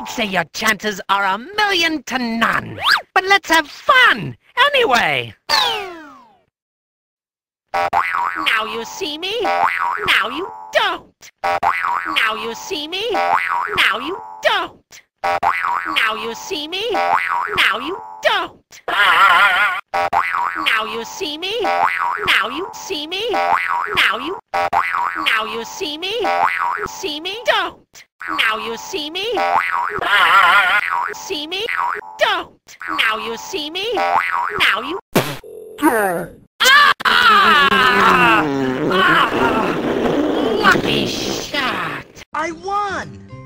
I'd say your chances are 1,000,000 to none. But let's have fun, anyway. Now you see me, now you don't. Now you see me, now you don't. Now you see me, now you don't. Now you see me, now you see me, now you see me, don't. Now you see me, don't. Now you see me, now you... Lucky shot! I won!